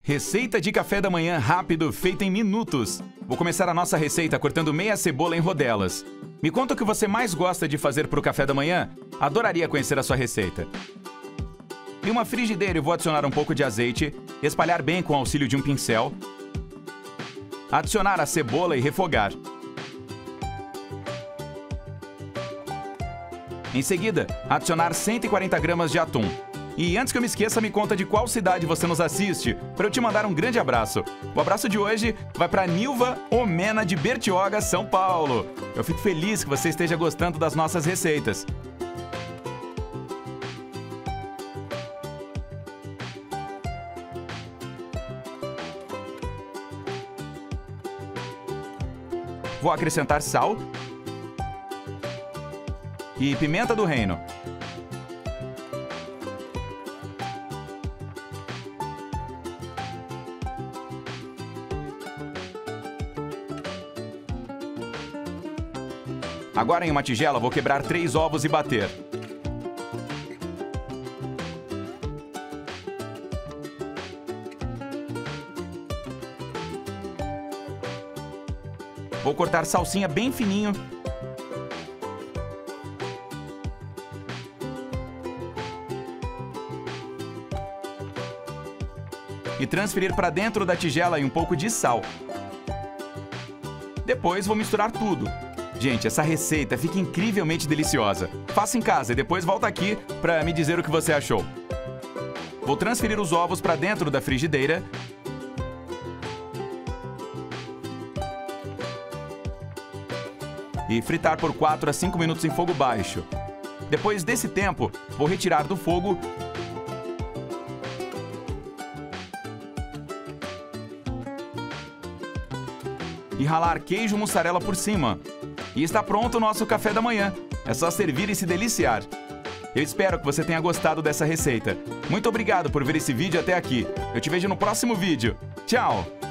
Receita de café da manhã rápido, feita em minutos. Vou começar a nossa receita cortando meia cebola em rodelas. Me conta o que você mais gosta de fazer para o café da manhã? Adoraria conhecer a sua receita. Em uma frigideira eu vou adicionar um pouco de azeite, espalhar bem com o auxílio de um pincel, adicionar a cebola e refogar. Em seguida, adicionar 140 gramas de atum. E antes que eu me esqueça, me conta de qual cidade você nos assiste, para eu te mandar um grande abraço. O abraço de hoje vai para Nilva Omena de Bertioga, São Paulo. Eu fico feliz que você esteja gostando das nossas receitas. Vou acrescentar sal e pimenta do reino. Agora em uma tigela vou quebrar 3 ovos e bater. Vou cortar salsinha bem fininho. E transferir para dentro da tigela e um pouco de sal. Depois vou misturar tudo. Gente, essa receita fica incrivelmente deliciosa. Faça em casa e depois volta aqui para me dizer o que você achou. Vou transferir os ovos para dentro da frigideira. E fritar por 4 a 5 minutos em fogo baixo. Depois desse tempo, vou retirar do fogo e ralar queijo mussarela por cima. E está pronto o nosso café da manhã. É só servir e se deliciar. Eu espero que você tenha gostado dessa receita. Muito obrigado por ver esse vídeo até aqui. Eu te vejo no próximo vídeo. Tchau!